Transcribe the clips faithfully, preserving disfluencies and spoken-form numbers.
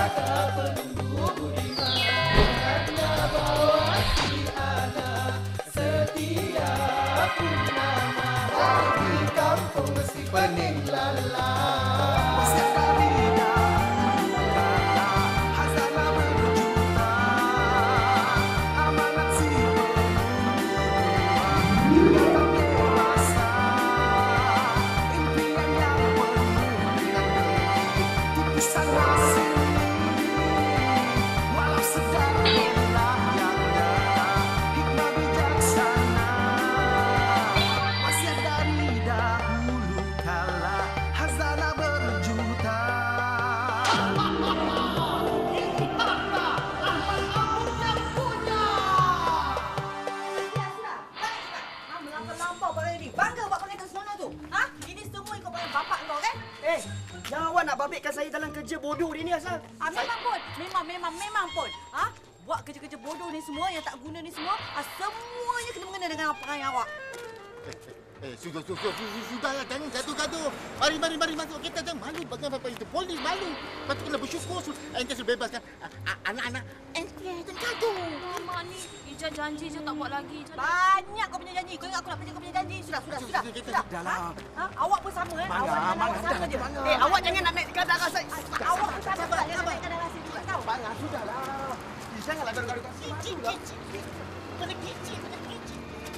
Bodoh dia ni asal. Ah, memang pun. Memang, memang, memang pun. Ha? Buat kerja-kerja bodoh ni semua, yang tak guna ni semua, ah, semuanya kena mengena dengan perangai awak. Eh, eh, sudah, sudah, sudah, sudahlah. Jangan gaduh-gaduh. Mari, mari, mari masuk. Kita jangan malu. Bagaimana apa itu? Polis malu. Lepas tu kena bersyukur. Ente sudah bebaskan anak-anak. Ente jangan gaduh. Mama ni, Ija janji je tak buat lagi. Banyak kau punya janji. Kau ingat aku nak pergi kau punya janji? Sudah, sudah, sudah. Sudah. Sudahlah. Ha? Awak pun sama eh. Mana, Awak dengan mana, awak sama je. Eh, awak jangan nak naik kadar rasa. Awak pun sama. Jangan naik kadar rasa juga tahu. Bang, sudahlah. Janganlah gaduh-gaduh kat sini. Kicik, kicik. Kena kicik, kena kicik.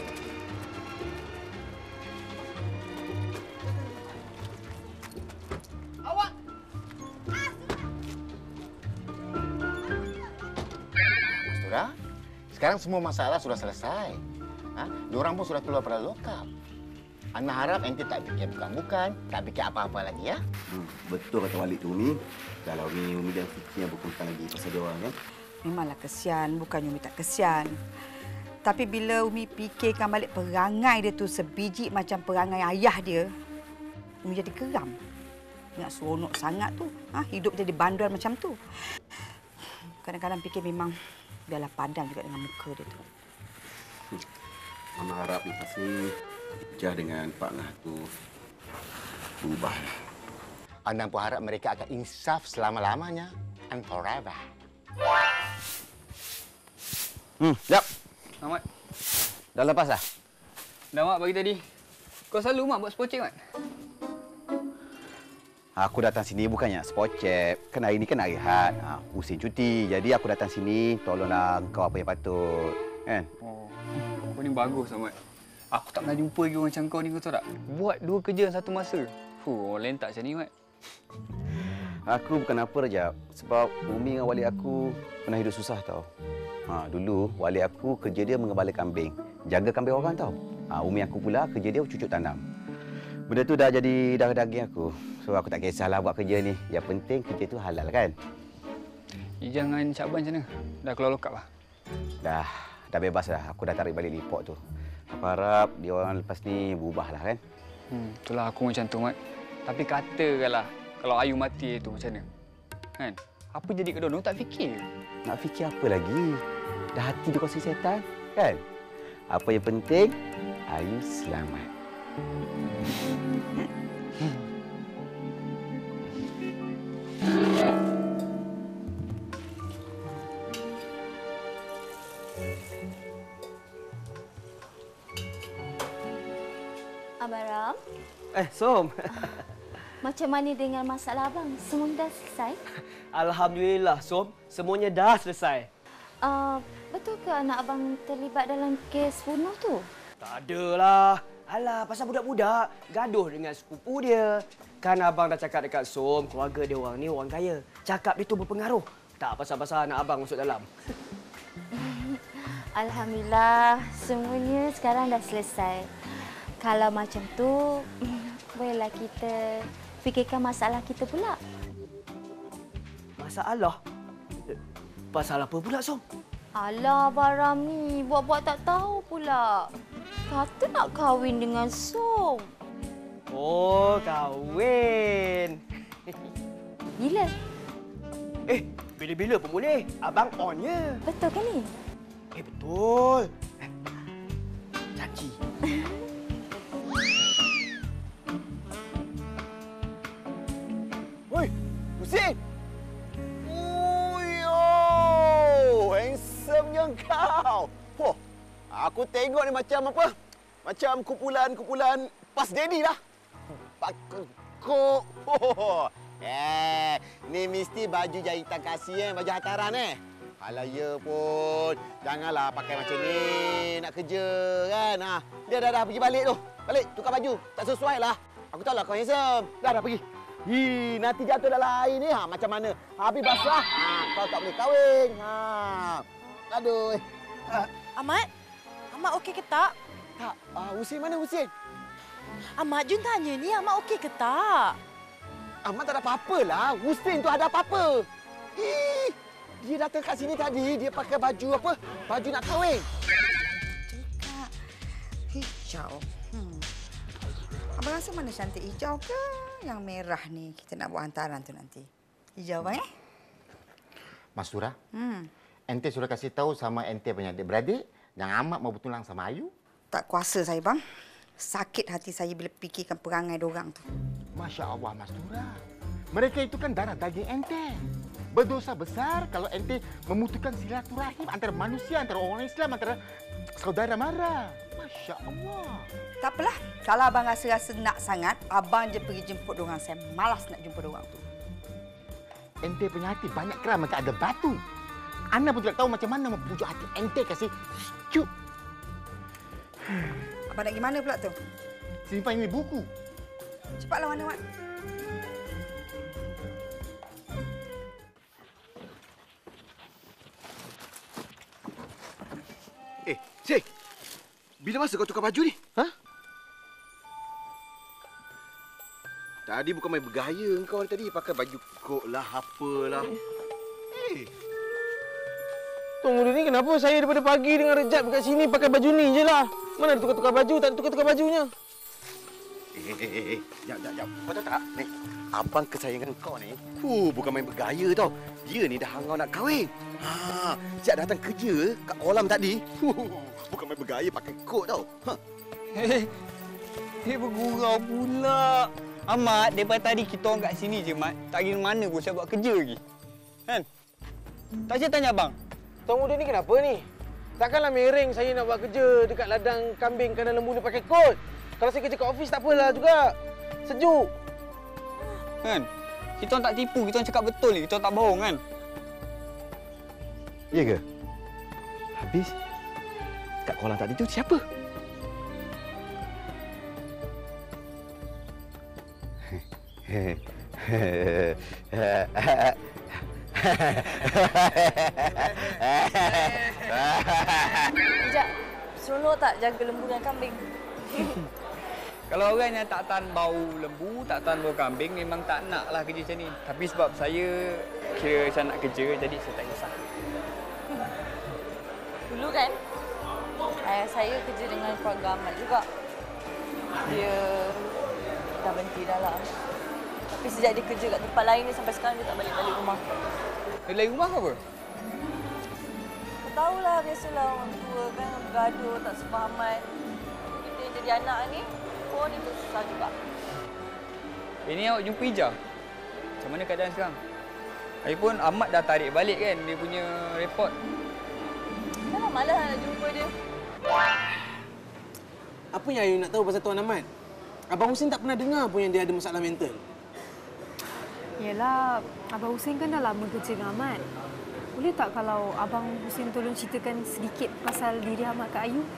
Awak. Mastura, sekarang semua masalah sudah selesai. Ha? Diorang pun sudah keluar pada lokap. Ana harap ente tak fikir bukan-bukan, tak fikir apa-apa lagi ya. Hmm, betul kata Walid tu, Umi. Kalau Umi, Umi dan Fikir bukan lagi pasal dia orang kan. Memanglah kesian, bukannya Umi tak kesian. Tapi bila Umi fikirkan balik perangai dia tu sebiji macam perangai ayah dia, Umi jadi geram. Ingat seronok sangat tu, ha? Hidup jadi banduan macam tu. Kadang-kadang fikir memang biarlah padan juga dengan muka dia tu. Hmm. Mama harap lepas ni Ijah dengan Pak Ngah tu berubahlah. Ana pun harap mereka akan insaf selama-lamanya and forever. Hmm, jap. Mat. Dah lepas dah? Dah, Mat, bagi tadi. Kau selalu, Mat, buat spot check, Mat? Aku datang sini bukannya spot check. Kan hari ni kan hari had. Ha, musim cuti. Jadi aku datang sini tolonglah kau apa yang patut. Kan? Oh, kau ni bagus, Mat. Aku tak pernah jumpa lagi orang macam kau ni, kau tahu tak? Buat dua kerja dalam satu masa. Fuh, orang lain tak macam ni, Mat. Aku bukan apa, Rajab. Sebab Umi dengan wali aku pernah hidup susah tau. Ha, dulu wali aku kerja dia mengembala kambing. Jaga kambing orang tau. Ha, Umi aku pula kerja dia cucuk tanam. Benda tu dah jadi darah daging aku. So aku tak kisahlah buat kerja ni. Yang penting kerja tu halal kan? Jangan Syakban macam mana? Dah keluar lokap lah? Dah. Dah bebas dah. Aku dah tarik balik lipok tu. Aku harap dia orang lepas ni berubahlah kan? Hmm, itulah aku macam tu, Mat. Tapi katakanlah kalau Ayu mati tu macam mana? Kan? Apa jadi kedua orang tak fikir? Nak fikir apa lagi? Dah hati dikuasai setan, kan? Apa yang penting, Ayu selamat. Abang Ram, Eh, Som. macam mana dengan masalah abang? Semua dah selesai? Alhamdulillah, Som. Semuanya dah selesai. Uh, betul ke anak abang terlibat dalam kes bunuh tu? Tak adalah. Alah, pasal budak-budak gaduh dengan sepupu dia. Kan abang dah cakap dekat Som, keluarga dia orang ni orang kaya. Cakap dia tu berpengaruh. Tak pasal-pasal anak abang masuk dalam. Alhamdulillah, semuanya sekarang dah selesai. Kalau macam tu, bolehlah kita fikirkan masalah kita pula. Masalah? Pasal apa pula, Som? Alah, Abang Ram ni buat-buat tak tahu pula. Kata nak kahwin dengan Som. Oh, kahwin. Bila? Eh, bila-bila pun boleh. Abang onnya. Betul kan ni? Eh, betul. Eh, janji. Oi, Husin. Aku tengok ni macam apa? Macam kumpulan-kumpulan pas daddy lah. Pak kok. Oh. Eh, ni mesti baju jahitan kasih eh, baju hantaran eh. Alah ya pun. Janganlah pakai macam ni nak kerja kan. Ha, dia dah dah pergi balik tu. Balik tukar baju. Tak sesuai lah. Aku tahu lah kau handsome. Dah dah pergi. Hi, nanti jatuh dalam air ni ha macam mana? Habis basah. Ha, kau tak boleh kahwin. Ha. Aduh. Ha. Ahmad? Ahmad okey ke tak? Tak. Ah, Husin mana Husin? Ahmad, Jun tanya ni, Ahmad okey ke tak? Ahmad tak ada apa-apa lah. Husin tu ada apa-apa. Ih, dia datang kat sini tadi, dia pakai baju apa? Baju nak kahwin. Cakap hijau. Hmm. Abang rasa mana cantik, hijau ke yang merah ni? Kita nak buat hantaran tu nanti. Hijau bang eh? Mas Surah, Hmm. ente sudah kasih tahu sama ente punya adik-beradik yang amat mau bertunang sama Ayu? Tak kuasa saya bang. Sakit hati saya bila fikirkan perangai diorang tu. Masya Allah, Mas Surah. Mereka itu kan darah daging ente. Berdosa besar kalau ente memutuskan silaturahim antara manusia, antara orang Islam, antara saudara mara. Masya Allah. Tak apalah. Kalau abang rasa-rasa nak sangat, abang je pergi jemput diorang. Saya malas nak jumpa diorang tu. Ente punya hati banyak keram macam ada batu. Ana pun tidak tahu macam mana mempujuk hati ente kasih cuk. Abang nak pergi mana pula tu? Simpan ini buku. Cepatlah mana, Wan. Eh, Syekh. Bila masa kau tukar baju ni? Ha? Tadi bukan main bergaya kau tadi pakai baju kok lah apalah. Eh. Tunggu ni kenapa saya daripada pagi dengan Rejab dekat sini pakai baju ni je lah. Mana ada tukar-tukar baju, tak ada tukar-tukar bajunya. Eh, eh, eh, eh. Jap, jap, jap. Kau tahu tak? Ni, abang kesayangan kau ni, huh, bukan main bergaya tau. Dia ni dah hangau nak kahwin. Ha, sejak datang kerja kat kolam tadi, huh, bukan main bergaya pakai kot tau. Ha. Hei, hei bergurau pula. Ahmad, daripada tadi kita orang kat sini je, Mat. Tak kira mana pun saya buat kerja lagi. Kan? Tak saya tanya abang. Tuan muda ni kenapa ni? Takkanlah mereng saya nak buat kerja dekat ladang kambing kandang lembu ni pakai kot. Kalau saya kerja kat ofis tak apalah juga. Sejuk. Kan? Kita orang tak tipu, kita orang cakap betul ni. Kita orang tak bohong kan? Ya ke? Habis kat kolam tadi tu siapa? Sekejap. Seronok tak jaga lembu dan kambing? Kalau orang yang tak tahan bau lembu, tak tahan bau kambing, memang tak naklah kerja macam ni. Tapi sebab saya kira saya nak kerja, jadi saya tak kisah. Dulu kan, ayah saya kerja dengan keluarga Ahmad juga. Dia dah berhenti dah lah. Tapi sejak dia kerja kat tempat lain ni, sampai sekarang dia tak balik-balik rumah. Dia lain rumah ke apa? Kau tahulah, biasalah orang tua kan bergaduh, tak sefahaman. Kita yang jadi anak ni, pun itu susah juga. Ini awak jumpa Ija. Macam mana keadaan sekarang? Lagipun Ahmad dah tarik balik kan dia punya report. Dah malas nak jumpa dia. Apa yang Ayu nak tahu pasal Tuan Ahmad? Abang Husin tak pernah dengar pun yang dia ada masalah mental. Yelah, Abang Husin kan dah lama kerja dengan Ahmad. Boleh tak kalau Abang Husin tolong ceritakan sedikit pasal diri Ahmad ke Ayu?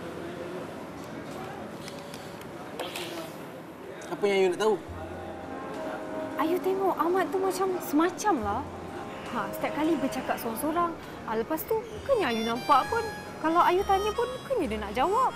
Apa yang Ayu nak tahu? Ayu tengok Ahmad tu macam semacam lah. Ha, setiap kali bercakap sorang-sorang. Ha, lepas tu, bukannya Ayu nampak pun. Kalau Ayu tanya pun, bukannya dia nak jawab.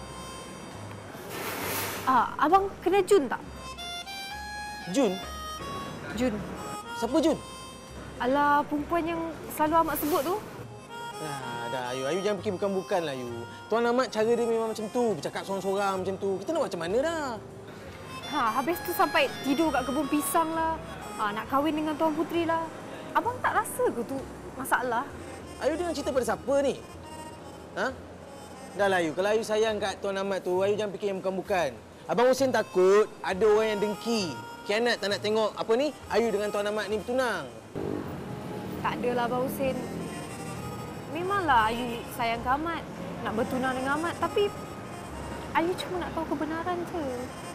Ah, abang kenal Jun tak? Jun? Jun. Siapa Jun? Alah, perempuan yang selalu Ahmad sebut tu. Nah, dah Ayu. Ayu jangan fikir bukan-bukan lah Ayu. Tuan Ahmad cara dia memang macam tu. Bercakap sorang-sorang macam tu. Kita nak buat macam mana dah? Ha, habis tu sampai tidur kat kebun pisang lah. Ha, nak kahwin dengan Tuan Puteri lah. Abang tak rasa ke tu masalah? Ayu dengan cerita pada siapa ni? Ha? Dah lah Ayu. Kalau Ayu sayang kat Tuan Ahmad tu, Ayu jangan fikir yang bukan-bukan. Abang Husin takut ada orang yang dengki. Kianat tak nak tengok apa ni, Ayu dengan Tuan Ahmad ni bertunang. Tak adalah Abang Husin. Memanglah Ayu sayang ke Ahmad. nak bertunang dengan Ahmad. Tapi Ayu cuma nak tahu kebenaran je.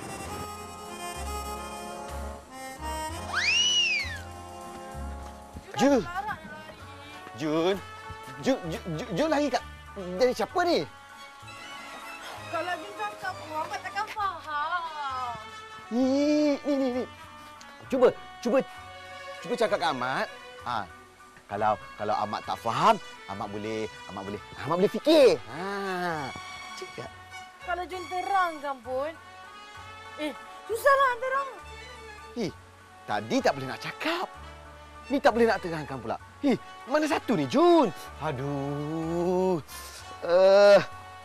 Jun. Jun. Jun, Jun, Jun, Jun lagi kat dari siapa ni? Kalau Jun cakap, Muhammad takkan faham. Ni, ni, ni, ni. Cuba, cuba, cuba cakap kat Ahmad. Ha, kalau kalau Ahmad tak faham, Ahmad boleh, Ahmad boleh, Ahmad boleh fikir. Ha, cakap. Kalau Jun terangkan pun, eh, susahlah terang. Eh, tadi tak boleh nak cakap. Ni tak boleh nak terangkan pula. Eh, mana satu ni, Jun? Aduh. Uh,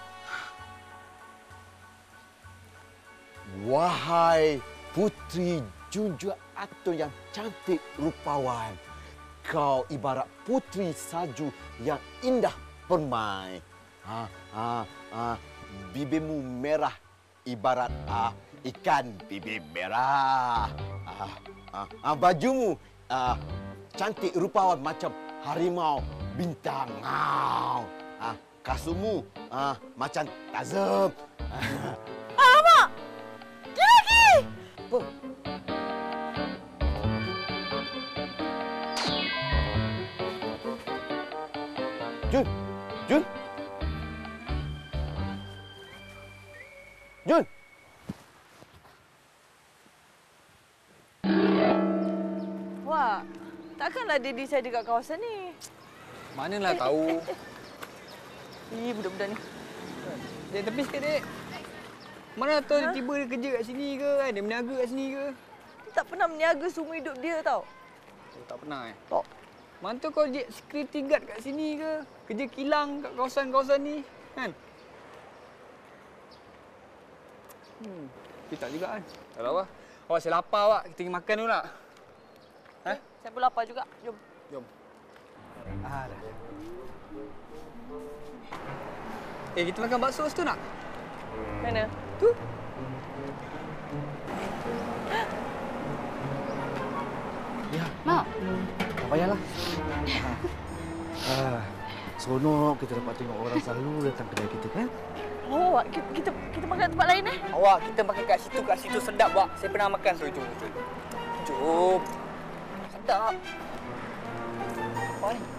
Wahai Putri Junjua Atun yang cantik rupawan. Kau ibarat putri salju yang indah permai. Ha, ha, ha. Bibirmu merah ibarat ah, ikan bibir merah. Ah, ah, ah, bajumu ah, cantik rupawan macam harimau bintang. Ah, ah, kasutmu ah, macam Tarzan. Alamak! Dia lagi! Apa? Jun! Jun! Jun! Wah, takkanlah Daddy saya dekat kawasan ni. Manalah tahu. Ih, budak-budak ni. Dek, tepi sikit, Dek. Mana tahu dia tiba dia kerja kat sini ke kan? Dia berniaga kat sini ke? Dia tak pernah berniaga seumur hidup dia tau. Oh, tak pernah eh? Tak. Mana tahu kau jadi security guard kat sini ke? Kerja kilang kat kawasan-kawasan ni, kan? Hmm, tapi tak juga kan? Tak tahu lah. Awak saya lapar, awak. Kita pergi makan dulu nak? Ha? Saya pun lapar juga. Jom. Jom. Ah, dah. Eh, kita makan bakso situ nak? Mana? Tu. Ya. Mak. Tak payahlah. Ah, seronok kita dapat tengok orang selalu datang kedai kita kan? Oh, kita, kita, kita makan tempat lain eh? Awak, kita makan kat situ, kat situ sedap, Wak. Saya pernah makan, so jom, jom. Jom. Sedap. Awak ni.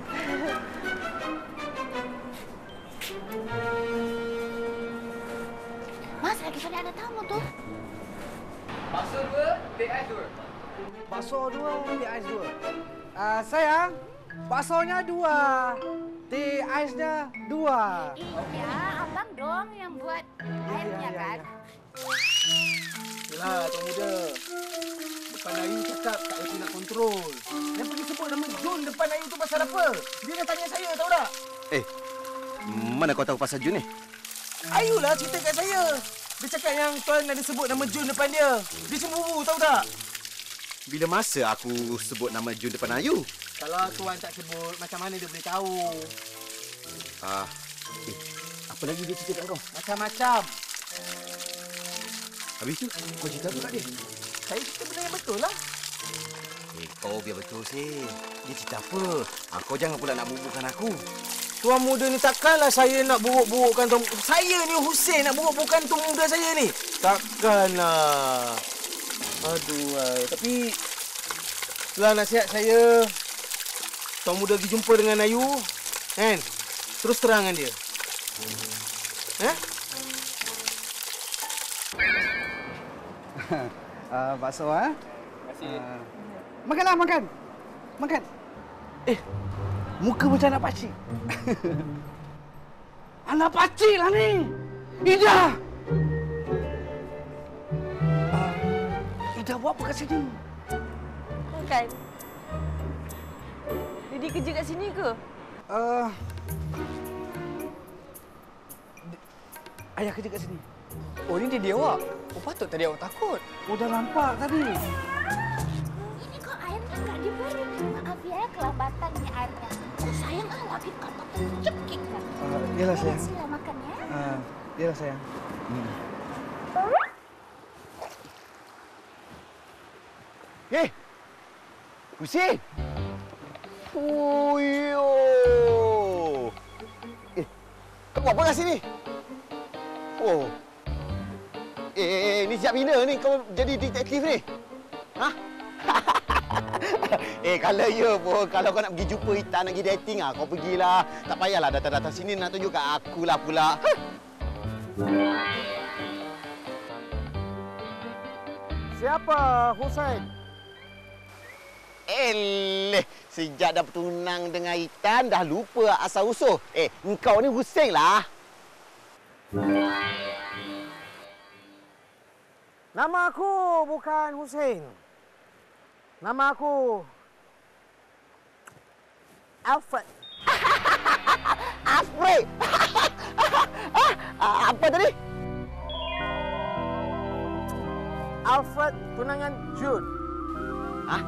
Mas, lagi tadi ada tamu tu. Bakso dua, teh ais dua. Bakso dua, teh ais dua. Uh, sayang, baksonya dua, teh aisnya dua. Iya, abang dong yang buat airnya kan? Yalah, Tuan Muda. Depan Ayu cakap tak boleh nak kontrol. Yang pergi sebut nama Jun depan Ayu tu pasal apa? Dia dah tanya saya, tahu tak? Eh, mana kau tahu pasal Jun ni? Ayu lah cerita kat saya. Dia cakap yang Tuan ada sebut nama Jun depan dia. Dia cemburu, tahu tak? Bila masa aku sebut nama Jun depan Ayu? Kalau Tuan tak sebut, macam mana dia boleh tahu? Ah, eh, apa lagi dia cerita kat kau? Macam-macam. Habis tu, kau cerita apa kat dia? Saya cerita benda yang betul lah. Eh, kau biar betul sih. Dia cerita apa? Ah, kau jangan pula nak bubuhkan aku. Tuan muda ni takkanlah saya nak buruk-burukkan tuan. Saya ni Hussein nak buruk-burukkan tuan muda saya ni. Takkanlah. Aduh, ay. Tapi setelah nasihat saya, tuan muda pergi jumpa dengan Ayu, kan? Terus terang dengan dia. Eh? uh, bakso, ah? Terima kasih. Uh, makanlah, makan. Makan. Eh, muka macam anak pakcik. Anak pakcik lah ni. Ida! Uh, Ida buat apa kat sini? Kan? Jadi kerja kat sini ke? Uh, ayah kerja kat sini. Oh, ni dia dia awak. Oh, patut tadi awak takut. Oh, dah nampak tadi. Ini kok airnya nggak diberi? Maaf ya, kelabatannya airnya. Oh, sayang ah, lagi kata tercekik kan. Uh, yalah sayang. Sila makan ya. Uh, yalah sayang. Hmm. Eh, Hussein! Oh, yo! Eh, kau, buat apa kat sini? Oh. Eh, eh, eh, ni siap bila ni kau jadi detektif ni? Ha? eh, kalau ya pun, kalau kau nak pergi jumpa Ita, nak pergi dating ah, kau pergilah. Tak payahlah datang-datang sini nak tunjuk kat akulah pula. Siapa Husain? Eleh, sejak dah bertunang dengan Itan, dah lupa asal-usul. Eh, engkau ni Husain lah. Nama aku bukan Husain. Nama aku Alfred. Alfred? Apa tadi? Alfred tunangan Jun. Hah?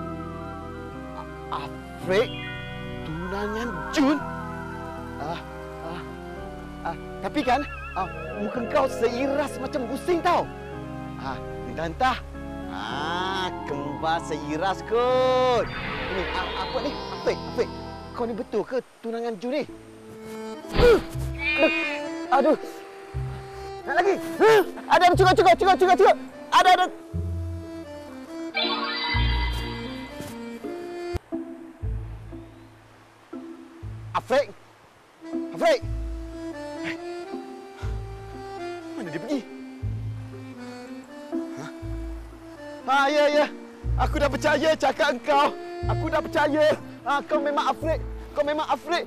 Alfred tunangan Jun? Ah, ah, ah, tapi kan, ah, muka kau seiras macam Husain tau. Ah, entah-entah. Ah, kembar seiras kot. Ini ah, apa ni? Alfred, Alfred. Kau ni betul ke tunangan Jun ni? Uh, aduh. Nak lagi? Uh, ada, ada, cukup, cukup, cukup, cukup, cukup. Ada, ada. Alfred? Alfred? Mana dia pergi? Hah? Ah, ya, ya. Aku dah percaya cakap engkau. Aku dah percaya. Ah, kau memang Alfred. Kau memang Alfred.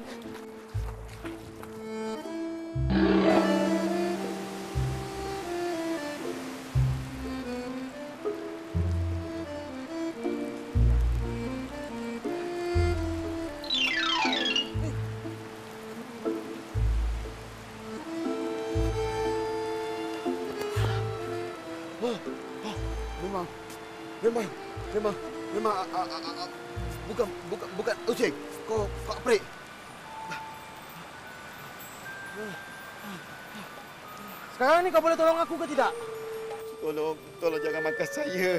Memang, memang, memang, memang, uh, uh, uh, uh, bukan, bukan, bukan, Husain, kau, kau Alfred. Sekarang ni kau boleh tolong aku ke tidak? Tolong, tolong jangan makan saya.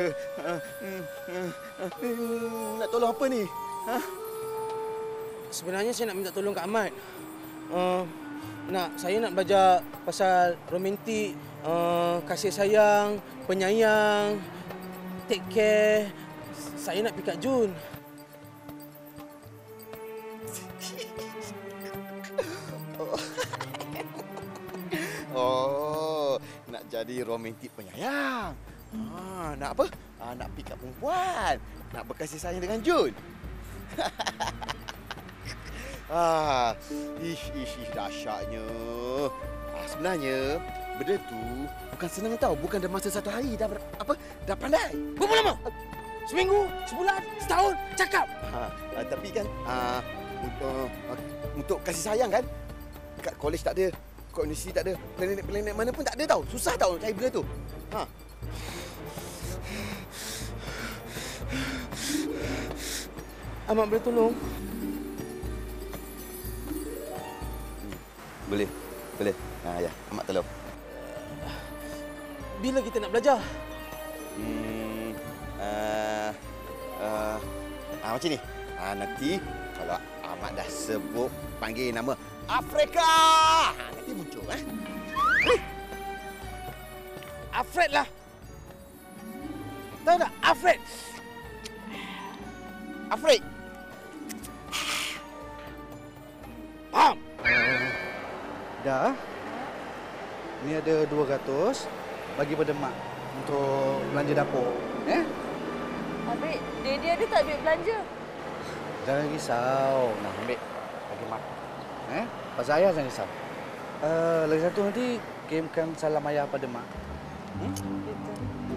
Nak tolong apa ni? Ha? Sebenarnya saya nak minta tolong Kak Ahmad. Uh, nak, saya nak belajar pasal romantik, uh, kasih sayang, penyayang, take care. Saya nak pick up Jun. Oh, nak jadi romantik penyayang. Ah, nak apa? Ah, nak pick up perempuan. Nak berkasih sayang dengan Jun. ah, ish, ish, ish, dahsyatnya. Ah, sebenarnya, benda tu bukan senang tau. Bukan dalam masa satu hari dah ber, apa? Dah pandai. Berapa lama? Seminggu, sebulan, setahun, cakap. Ha, ah, tapi kan, ah, untuk, uh, untuk kasih sayang kan, kat kolej tak ada. Kat universiti tak ada. Planet-planet mana pun tak ada tau. Susah tau cari benda tu. Ha. Ahmad boleh tolong? Boleh. Boleh. Ha, ya. Ahmad tolong. Bila kita nak belajar? Hmm. Uh, uh, uh, macam ni. Uh, nanti kalau Ahmad dah sebut panggil nama Afrika. Ha, nanti muncul eh. Alfred lah. Tahu tak? Alfred. Alfred. Faham? Dah. Ni ada dua ratus bagi pada mak untuk belanja dapur. Eh? Habis, Daddy ada tak duit belanja? Jangan risau. Nah, ambil bagi mak. Eh? Pasal ayah jangan risau. Uh, lagi satu nanti kirimkan salam ayah pada mak. Hmm? Gitu.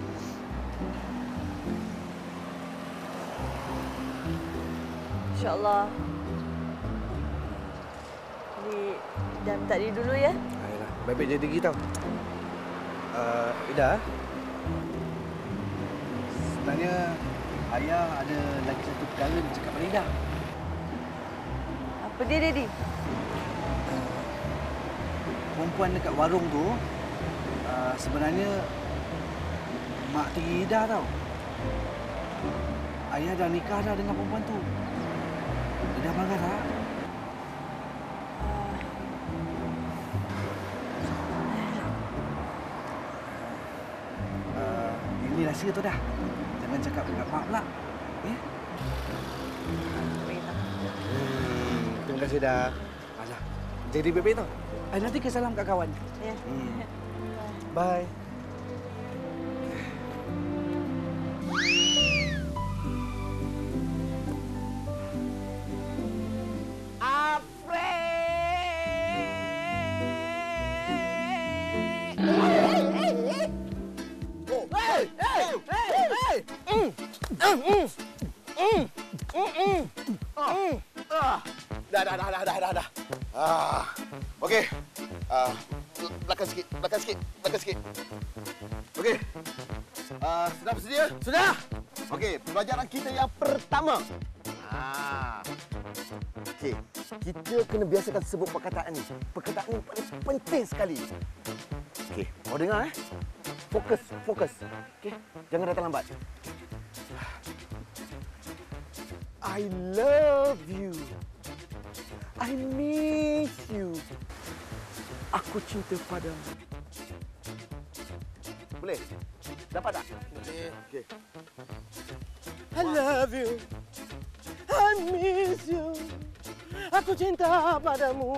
InsyaAllah. Jadi, dah minta diri dulu ya. Ayolah, baik-baik jadi diri tau. Uh, Ida, sebenarnya ayah ada lagi satu perkara nak cakap pada Ida. Apa dia, Daddy? Perempuan dekat warung tu uh, sebenarnya mak tiri Ida tau. Ayah dah nikah dah dengan perempuan tu. Ida marah tak? biasa tu dah. Jangan cakap dengan mak pula. Eh? Hmm, terima kasih dah. Alah, jadi baik-baik tau. Eh, nanti ke salam kat kawan. Ya. Hmm. Bye. Dah, dah, dah, dah, dah, dah, dah. Ah, okey. Ah, belakang sikit, belakang sikit, belakang sikit. Okey. Ah, sudah bersedia? Sudah. Okey, pelajaran kita yang pertama. Ah. Okey, kita kena biasakan sebut perkataan ni. Perkataan ni paling penting sekali. Okey, kau dengar eh? Fokus, fokus. Okey, jangan datang lambat. I love you. I miss you. Aku cinta padamu. Boleh? Dapat tak? Boleh. Okey. I love you. I miss you. Aku cinta padamu.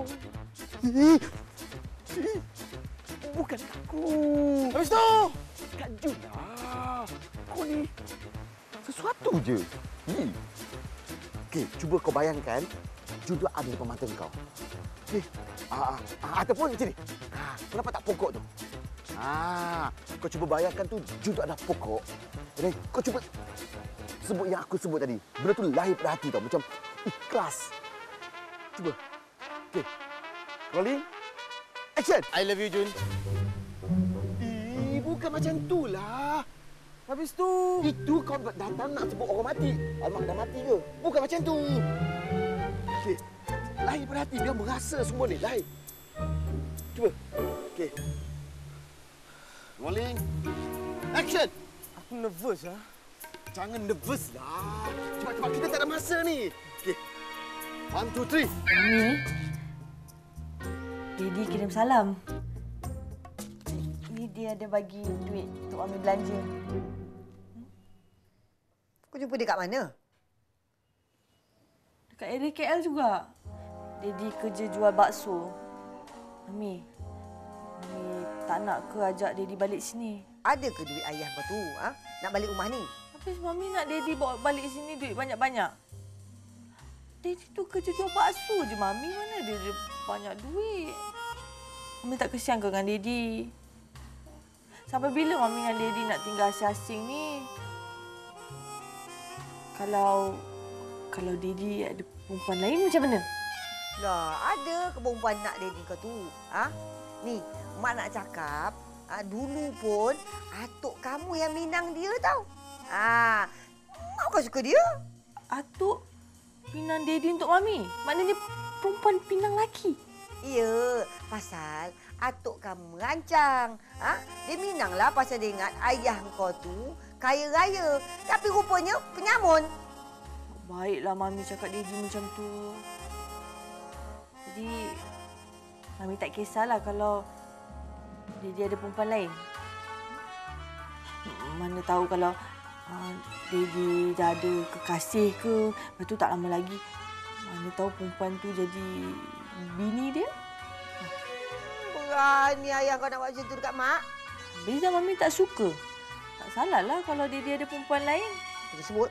Bukan aku. Habis tu. Kak Jun lah. Kau ni sesuatu je. Hmm. Okey, cuba kau bayangkan Jun tu ada depan mata kau. Okey. Ah, ah, ataupun macam ni. Ah, kau nampak tak pokok tu? Ah, kau cuba bayangkan tu Jun tu ada pokok. Dan kau cuba sebut yang aku sebut tadi. Benda tu lahir pada hati tau, macam ikhlas. Cuba. Okey. Rolling. Action. I love you, Jun. Eh, bukan macam tu lah. Habis tu, itu kau datang nak sebut orang mati. Almak dah mati ke? Bukan macam tu. Okey. Lahir pada hati, dia merasa semua ni. Lahir. Cuba. Okey. Rolling. Action. Aku nervous lah. Jangan nervous lah. Cepat-cepat, kita tak ada masa ni. Okey. One, two, three. Ni, Daddy kirim salam. Ni dia ada bagi duit untuk Mami belanja. Kau jumpa dia kat mana? Dekat area K L juga. Daddy kerja jual bakso. Mami, Mami tak nak ke ajak Daddy balik sini? Ada ke duit ayah kau tu? Ha? Nak balik rumah ni? Habis Mami nak Daddy bawa balik sini duit banyak-banyak. Daddy tu kerja jual bakso je, Mami. Mana dia, dia banyak duit? Mami tak kesian ke dengan Daddy? Sampai bila Mami dengan Daddy nak tinggal asing-asing ni? Kalau kalau Daddy ada perempuan lain macam mana? Lah, ada ke perempuan nak Daddy kau tu? Ha? Ni, Mak nak cakap, ha, dulu pun atuk kamu yang minang dia tau. Ha, Mak kau suka dia. Atuk pinang Daddy untuk Mami? Maknanya perempuan pinang lelaki? Ya, pasal atuk kamu merancang. Ha? Dia minanglah pasal dia ingat ayah kau tu kaya raya. Tapi rupanya penyamun. Baiklah Mami cakap Daddy macam tu. Jadi, Mami tak kisahlah kalau Daddy ada perempuan lain. Mana tahu kalau uh, Daddy dah ada kekasih ke, lepas tu tak lama lagi, mana tahu perempuan tu jadi bini dia. Berani ayah kau nak buat macam tu dekat Mak. Bila Mami tak suka. Tak salahlah kalau Daddy ada perempuan lain. Kita sebut.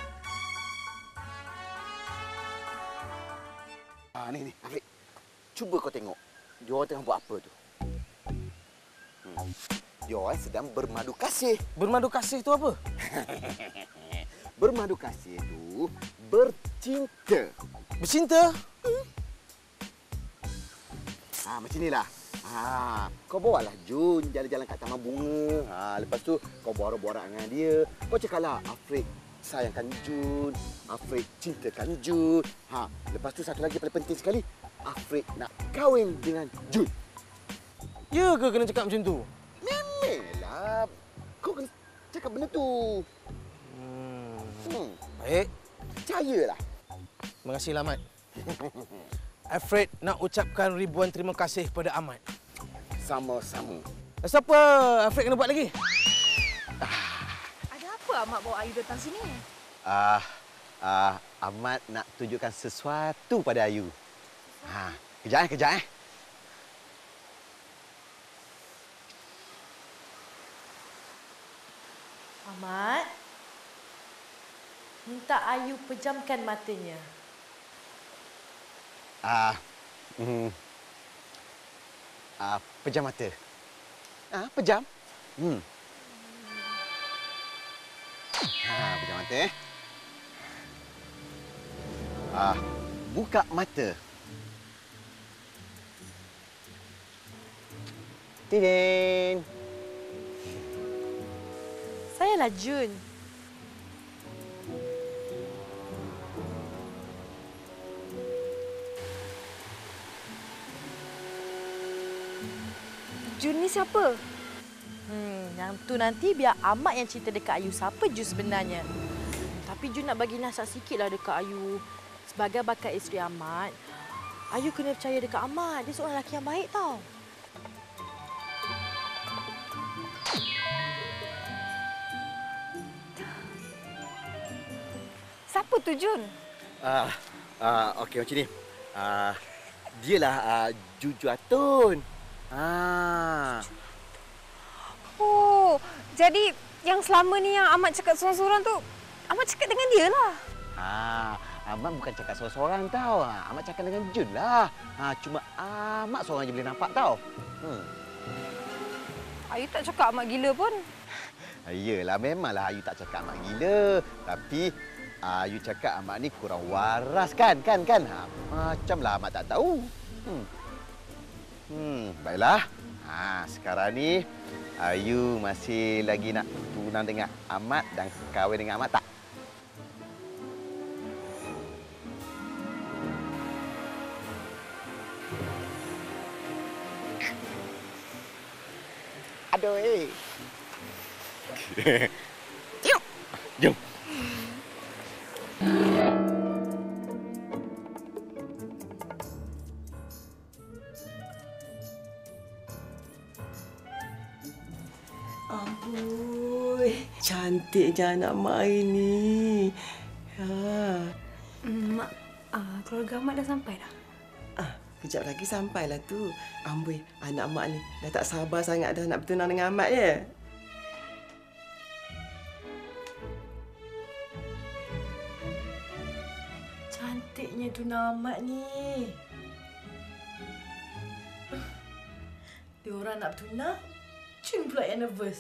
Ah, ni, ni, Afiq. Cuba kau tengok. Dia orang tengah buat apa tu? Hmm. Dia orang sedang bermadu kasih. Bermadu kasih tu apa? Bermadu kasih tu bercinta. Bercinta? Hmm. Ha, macam inilah. Ha, kau bawalah Jun jalan-jalan kat taman bunga. Ha, lepas tu kau borak-borak dengan dia. Kau cakaplah, Afiq sayangkan Jun, Afiq cintakan Jun. Ha, lepas tu satu lagi paling penting sekali, Afiq nak kahwin dengan Jun. Ya ke kena cakap macam tu? Memanglah. Kau kena cakap benda tu. Hmm. Hmm. Baik. Percayalah. Terima kasih, Ahmad. Alfred nak ucapkan ribuan terima kasih kepada Ahmad. Sama-sama. Siapa Alfred kena buat lagi? Kenapa Ahmad bawa Ayu datang sini? Ah, uh, uh, Ahmad nak tunjukkan sesuatu pada Ayu. Ha, kejap eh, kejap eh. Ahmad, minta Ayu pejamkan matanya. Ah, uh, hmm. Ah, uh, pejam mata. Ah, uh, pejam. Hmm. Ha, pejam mata eh. Ah, uh, buka mata. Tidin. Sayalah Jun. Jun ni siapa? Hmm, yang tu nanti biar Ahmad yang cerita dekat Ayu siapa Jun sebenarnya. Tapi Jun nak bagi nasihat sikitlah dekat Ayu. Sebagai bakal isteri Ahmad, Ayu kena percaya dekat Ahmad. Dia seorang lelaki yang baik tau. Siapa tu Jun? Ah, uh, uh, okey macam ni. Ah, uh, dialah uh, Juju Atun. Ah. Oh, jadi yang selama ni yang Ahmad cakap seorang-seorang tu, Ahmad cakap dengan dia lah. Ah, Ahmad bukan cakap seorang-seorang tau. Ahmad cakap dengan Jun lah. Ha, cuma Ahmad seorang je boleh nampak tau. Hmm. Ayu tak cakap Ahmad gila pun. Yelah, memanglah Ayu tak cakap Ahmad gila. Tapi Ayu cakap Ahmad ni kurang waras kan? Kan? Kan? Ha, macamlah Ahmad tak tahu. Hmm. Hmm, baiklah. Ha, sekarang ni Ayu masih lagi nak tunang dengan Ahmad dan kahwin dengan Ahmad tak? Aduh, eh. Jom. Jom. Amboi, cantiknya anak mak hari ni. Ha. Mak, uh, keluarga Ahmad dah sampai dah? Ah, kejap lagi sampailah tu. Amboi, anak mak ni dah tak sabar sangat dah nak bertunang dengan Ahmad ya. Cantiknya tunang Ahmad ni. Dia orang nak bertunang, Jun pula yang nervous.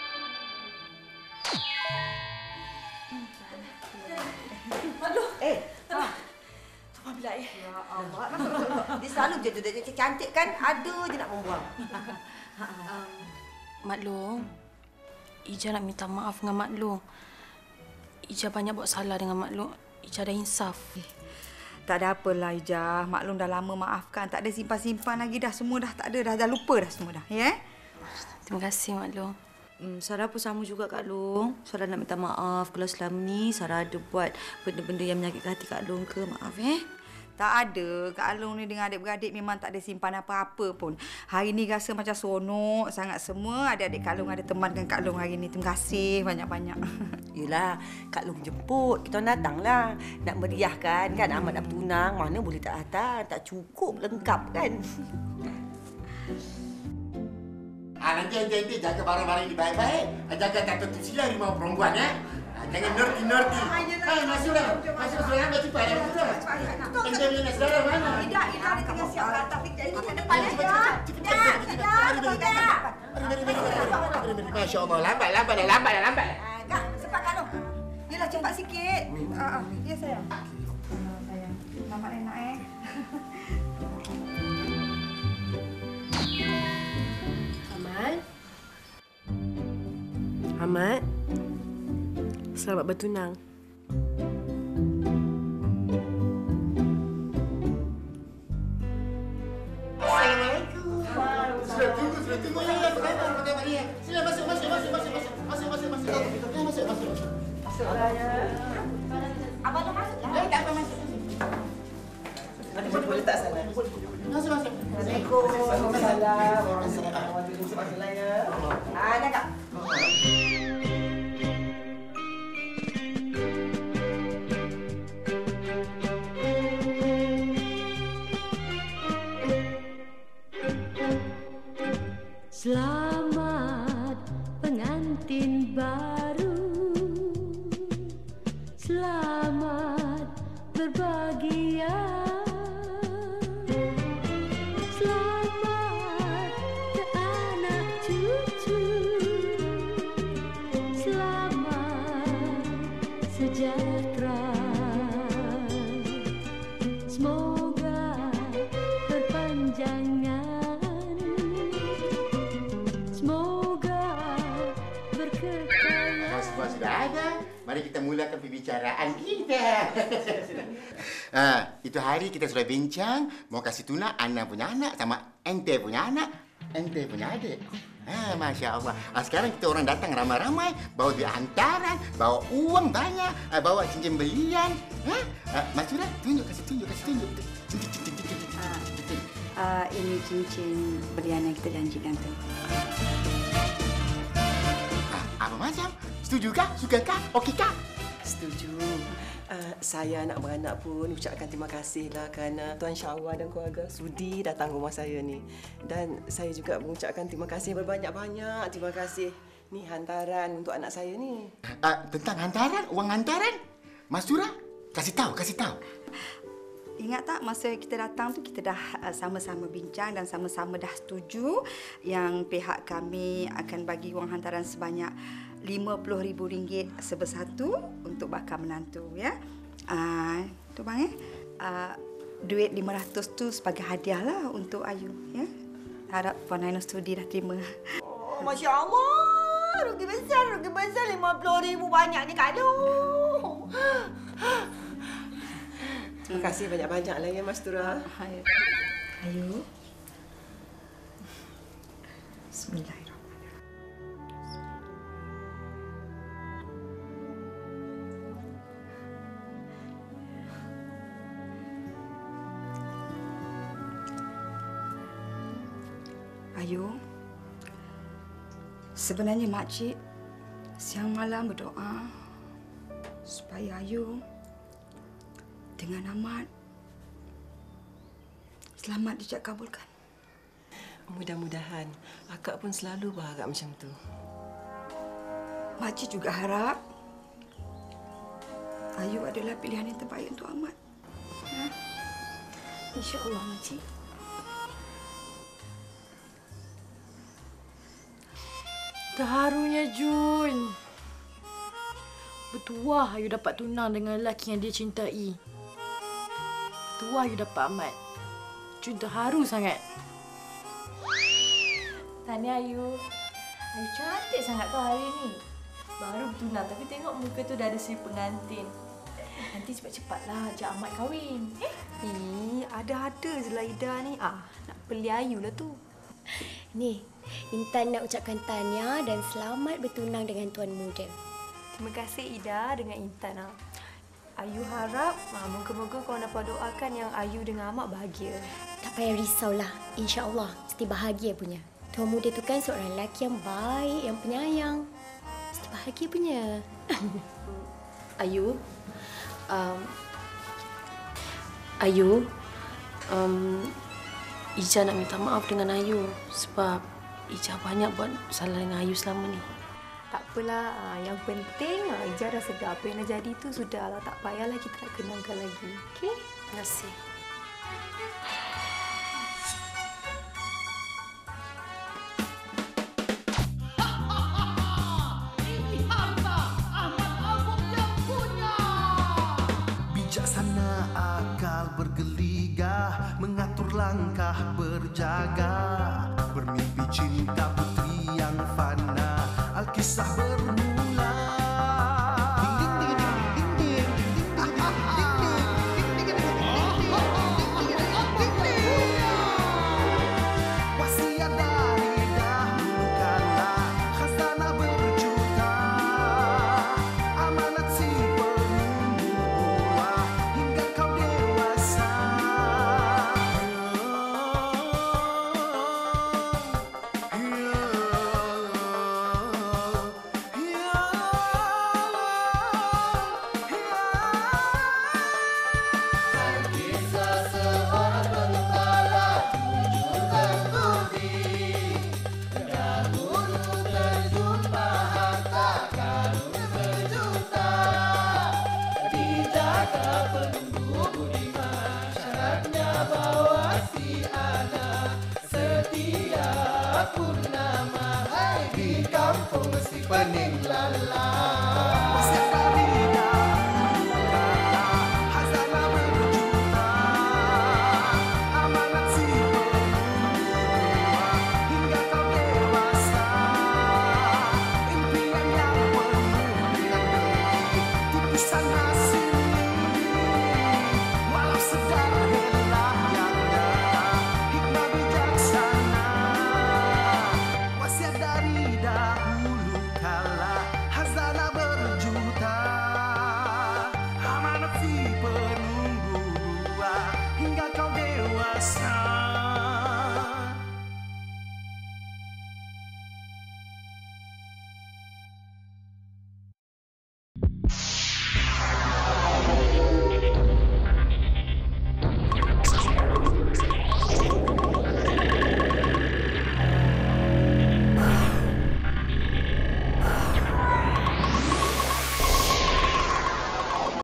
Aduh. Eh, ha. Tuan bila ya? Ya Allah, masuk, masuk, masuk. Dia selalu je tu, dia cantik kan, ada je nak membuang. um, Mak Long, Ija nak minta maaf dengan Mak Long. Ija banyak buat salah dengan Mak Long. Ija dah insaf. Eh, tak ada apalah Ija. Mak Long dah lama maafkan. Tak ada simpan-simpan lagi dah. Semua dah tak ada dah. Dah lupa dah semua dah. Ya? Terima kasih Mak Long. Hmm, Sarah pun sama juga Kak Long. Sarah nak minta maaf kalau selama ni Sarah ada buat benda-benda yang menyakitkan hati Kak Long ke. Maaf eh. Tak ada. Kak Long ni dengan adik-beradik memang tak ada simpan apa-apa pun. Hari ni rasa macam seronok sangat semua. Adik-adik Kak Long ada temankan Kak Long hari ni. Terima kasih banyak-banyak. Yelah, Kak Long jemput. Kita orang datanglah. Nak meriahkan kan. Ahmad nak bertunang. Mana boleh tak datang. Tak cukup lengkap kan. Ah, nanti nanti jaga barang-barang ini baik-baik. Jaga tak tertusila rimau perempuan ya. Ah, jangan nerti-nerti. Hai, masuklah. Masuk masuk lambat cepat. Ente punya saudara mana? Tidak, tidak ada tengah siap tapi jadi ke depan ya. Cepat. Mari, mari, mari. Masya Allah, lambat, lambat, lambat, lambat. Kak, cepat Kak Long. Yelah, cepat sikit. Ah, ya sayang. Sayang. Selamat enak eh. Ahmad. Ahmad. Selamat bertunang. Assalamualaikum. Sudah tunggu, sudah tunggu. Ya, ya, berkaitan, berkaitan. Ya. Sila masuk, masuk, masuk, masuk, masuk, masuk, masuk, masuk. Ya, masuk, masuk. Masuk. Abang tu masuk lah. Ya, tak apa masuk. Nanti boleh letak sana. Masuk, masuk. Assalamualaikum. Waalaikumsalam. Warahmatullahi wabarakatuh. Ah, nak Kak. bahagia. Selamat anak cucu. Selamat sejahtera. Semoga berpanjangan. Semoga berkekalan. Kalau semua sudah ada, mari kita mulakan pembicaraan kita. Ah, itu hari kita sudah bincang mau kasih tunang Ana punya anak sama ente punya anak, ente punya adik. Ah, Masya Allah. Ah, sekarang kita orang datang ramai-ramai, bawa duit hantaran, bawa uang banyak, ah, bawa cincin belian. Ah, ah, Mas Surah, tunjuk, kasih tunjuk, kasih tunjuk. Cincin, cincin, cincin, cincin. Uh, ini cincin belian yang kita janjikan tu. Ah, apa macam? Setuju kah? Suka kah? Okey kah? Setuju. Uh, saya anak beranak pun ucapkan terima kasihlah kerana Tuan Syawal dan keluarga sudi datang rumah saya ni. Dan saya juga mengucapkan terima kasih berbanyak-banyak. Terima kasih. Ni hantaran untuk anak saya ni. Uh, tentang hantaran, uang hantaran? Mas Surah, kasih tahu, kasih tahu. Ingat tak masa kita datang tu kita dah uh, sama-sama bincang dan sama-sama dah setuju yang pihak kami akan bagi wang hantaran sebanyak lima puluh ribu ringgit sebersatu untuk bakal menantu, ya. Uh, tu bang eh. Uh, duit lima ratus tu sebagai hadiah lah untuk Ayu, ya. Harap Puan Ainus Studi dah terima. Oh, Masya Allah. Rugi besar, rugi besar. lima puluh ribu banyak ni Kak Long. Terima kasih banyak-banyaklah ya Mas Tura. Ayu. Ayu. Bismillahirrahmanirrahim. Ayu, sebenarnya makcik siang malam berdoa supaya Ayu dengan amat selamat dijak kabulkan. Mudah-mudahan. Akak pun selalu berharap macam tu. Makcik juga harap Ayu adalah pilihan yang terbaik untuk Ahmad. Ya? InsyaAllah, Makcik. Terharunya Jun. Bertuah Ayu dapat tunang dengan lelaki yang dia cintai. Bertuah Ayu dapat Ahmad. Jun terharu sangat. Tahniah Ayu. Ayu cantik sangat kau hari ni. Baru bertunang tapi tengok muka tu dah ada si pengantin. Nanti cepat-cepatlah ajak Ahmad kahwin. Eh? Eh, ada-ada je lah Ida ni. Ah, nak beli Ayu lah tu. Ni, Intan nak ucapkan tahniah dan selamat bertunang dengan tuan muda. Terima kasih Ida dengan Intan. Ah. Ayu harap ah, moga-moga kau dapat doakan yang Ayu dengan Ahmad bahagia. Tak payah risaulah. InsyaAllah mesti bahagia punya. Tuan muda tu kan seorang lelaki yang baik, yang penyayang. Mesti bahagia punya. Ayu, um, Ayu, um, Ija nak minta maaf dengan Ayu sebab Ija banyak buat salah dengan Ayu selama ni. Tak apalah, ah, yang penting ah, Ija dah sedar apa yang dah jadi tu sudahlah. Tak payahlah kita nak kenangkan lagi. Okey? Terima kasih. Bijaksana akal bergeligah, mengatur langkah berjaga, bermimpi cinta putri yang fana, Alkisah bermula. Wasiat dari dahulu kala, khazanah berjuta, amanat si penubuah hingga kau dewasa. pening